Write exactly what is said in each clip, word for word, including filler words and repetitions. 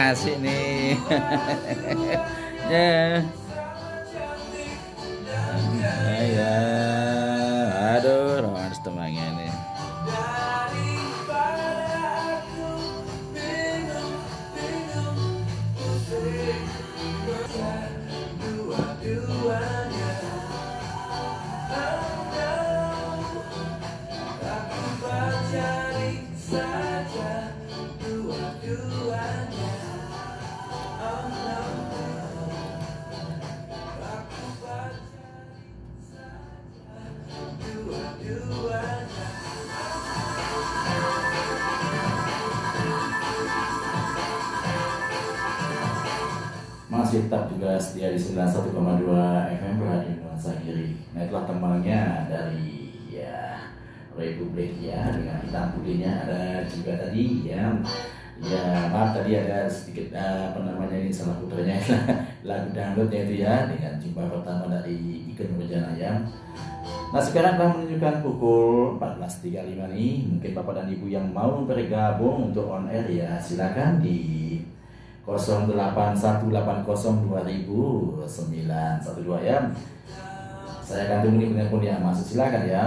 asik nih. Ya. Ya. Aduh, romans temannya nih. Masih tetap juga setia di sembilan puluh satu koma dua F M Radio Nuansa Giri. Nah, itulah temannya dari ya Republik ya, dengan hitam putihnya. Ada juga tadi ya, ya maaf tadi ada sedikit apa namanya ini salah putarnya lagu dangdutnya itu ya, dengan jumpa pertama dari Ike Nurjanaya. Nah, sekarang telah menunjukkan pukul empat belas tiga puluh lima nih. Mungkin Bapak dan Ibu yang mau bergabung untuk on air ya, silakan di nol delapan satu delapan nol dua sembilan satu dua ya. Saya akan tunggu nih penelpon yang masuk, silakan ya.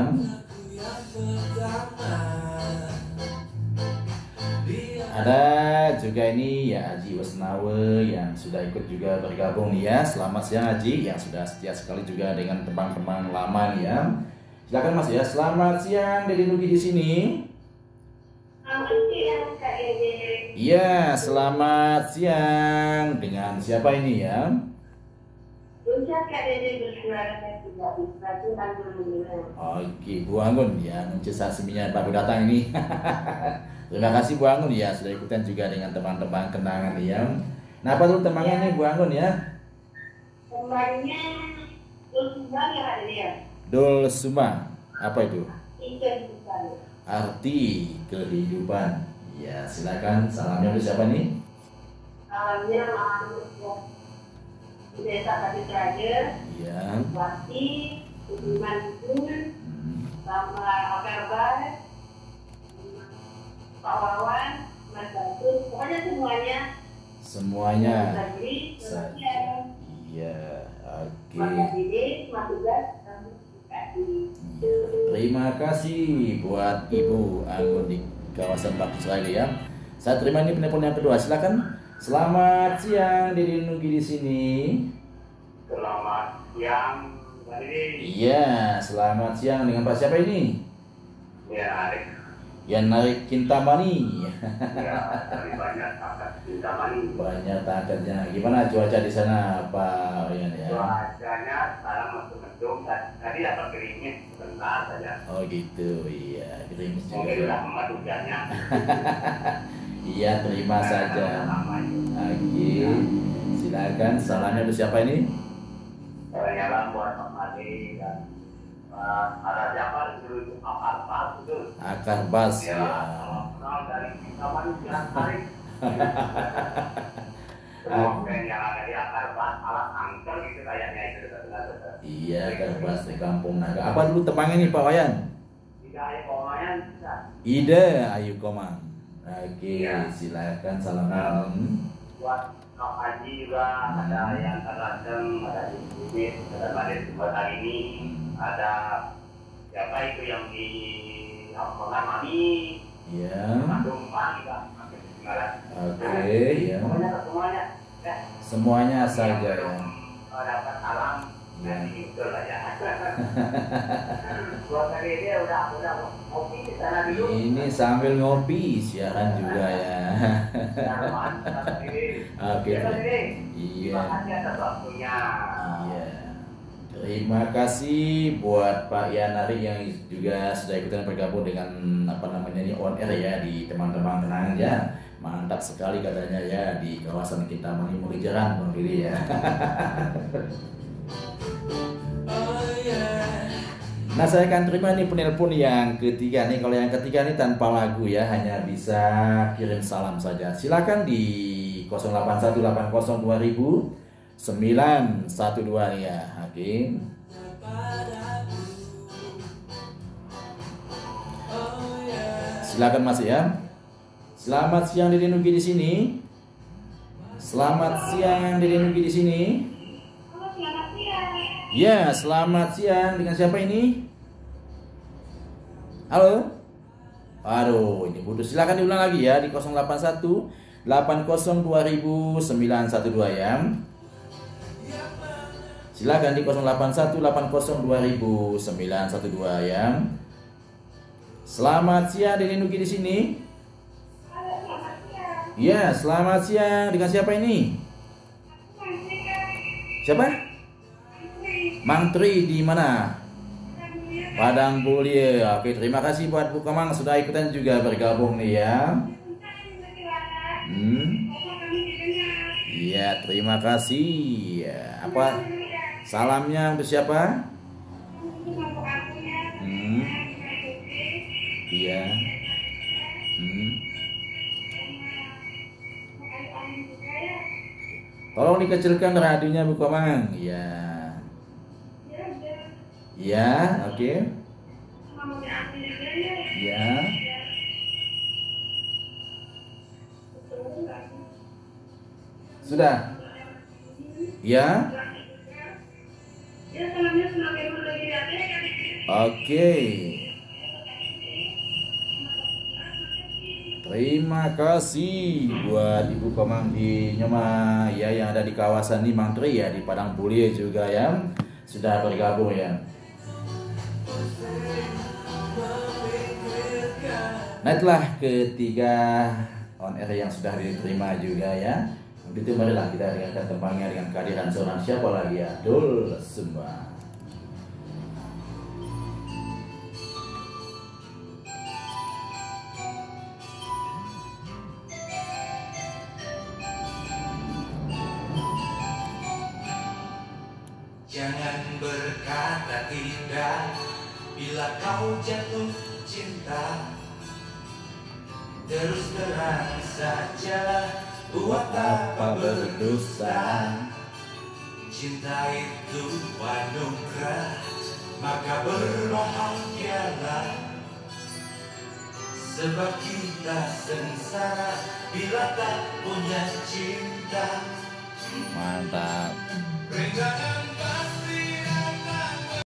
Ada juga ini ya Haji Wasnawe yang sudah ikut juga bergabung nih ya. Selamat siang Haji, yang sudah setia sekali juga dengan teman-teman lama nih ya. Silakan Mas ya. Selamat siang dari Nugi di sini. Selamat siang Kak Dede. Iya, selamat siang. Dengan siapa ini ya? Ucap Kak Dede bersuara tidak bisa Tuhan bermendengar. Oke, Bu Anggun ya, sasiminya baru datang ini. Terima kasih Bu Anggun ya, sudah ikutan juga dengan teman-teman kenangan ya. Nah, apa dulu temannya nih Bu Anggun ya? Temannya Dulsuma ya Kak Dede ya? Dulsuma, apa itu? Ikan bukan. Arti kehidupan. Ya, silakan. Salamnya untuk siapa nih? Salamnya Mahamud ya. Di Desa Pati Raja. Iya. Wati, Budiman Pun, Hmm. sama Akarbar, Pak Wawan, Mas Batu, pokoknya semuanya. Semuanya. Tadi, Saja. Iya, oke. Mas Dede, Mas Tugas, kami dikasih. Iya. Terima kasih buat Ibu Anggun di kawasan Bakti Seragi ya. Saya terima ini penelpon yang kedua, silakan. Selamat siang Dede Nugi di sini. Selamat siang, Pak Dede. Iya, selamat siang dengan Pak siapa ini? Ya, Arik. Yang narik Kintamani. Ya, dari banyak kakak cinta mani. Banyak takatnya. Gimana cuaca di sana Pak Oyan ya? Cuacanya sekarang masih mendung. Tadi dapat gerimis sebentar saja. Oh gitu, iya. Gerimis juga Mungkin ya. sudah membuat hujannya. Iya, terima saja. Oke, silakan. Salamnya untuk siapa ini? Salam buat Pak Madi dan uh, ada siapa dulu Akar Bas itu. Akar Bas Ya, ya. salam kenal dari kita mani yang tarik. Oke, yang ada di Akar Bas alat angker gitu kayaknya itu. Iya, Akar Bas di Kampung Naga. Apa dulu temannya nih Pak Wayan? Tidak ada komayan bisa. Ide Ayu Komang. Oke, Iya. silakan salaman. Buat Kak Haji juga ada yang terladang, ada di sini, ada Madir buat hari ini, ada siapa itu yang di Lamongan Mami, Ya. Bandung Mami juga, makin ketinggalan. Oke, ya. Semuanya semuanya, ya. Semuanya saja ya. Kalau dapat salam, Ya. nanti itu lah ya. Buat hari ini udah udah ngopi di sana dulu. Ini sambil ngopi siaran juga ya. Selamat, selamat ini. Oke. Ya, Pak Dede. Iya. Terima kasih atas waktunya. Iya. Terima kasih buat Pak Yanari yang juga sudah ikutan bergabung dengan apa namanya ini on air ya di teman-teman kenangan ya. Mantap sekali katanya ya di kawasan Kintamani Mulijaran Bang Diri ya. Nah, saya akan terima nih penelpon yang ketiga nih. Kalau yang ketiga nih tanpa lagu ya, hanya bisa kirim salam saja. Silakan di nol delapan satu delapan nol dua sembilan satu dua ya, Hakim. Silakan Mas ya. Selamat siang Dede Nugi di sini. Selamat siang, Dede Nugi di sini. Halo, selamat siang. Ya, selamat siang. Dengan siapa ini? Halo? Aduh, ini putus. Silakan diulang lagi ya di nol delapan satu delapan nol dua sembilan satu dua ya. Silakan di nol delapan satu delapan nol dua sembilan satu dua ya. Selamat siang, Dede Nugi di sini. Halo, selamat siang. Ya, selamat siang. Dengan siapa ini? Siapa? Mang Tri di mana? Padang Bulie. Oke, terima kasih buat Bu Kemang sudah ikutan juga bergabung nih ya. Hmm. Iya, terima kasih. Ya, apa salamnya untuk siapa? Hmm. Iya. Hmm. Tolong dikecilkan radionya Bu Komang. Iya. Iya, oke. Iya. Sudah. Iya. Oke. Terima kasih buat Ibu Komang di Nyoma ya yang ada di kawasan di Mangtri ya di Padang Bulie juga ya sudah bergabung ya. Nah itulah ketiga on air yang sudah diterima juga ya. Begitu marilah kita dengarkan tembangnya dengan kehadiran seorang siapa lagi ya, Doel Sumbang. Jangan berkata tidak bila kau jatuh cinta. Terus terang saja, buat apa berdusta. Cinta itu anugerah, maka berbahagialah. Sebab kita sengsara bila tak punya cinta. Mantap. Pegangan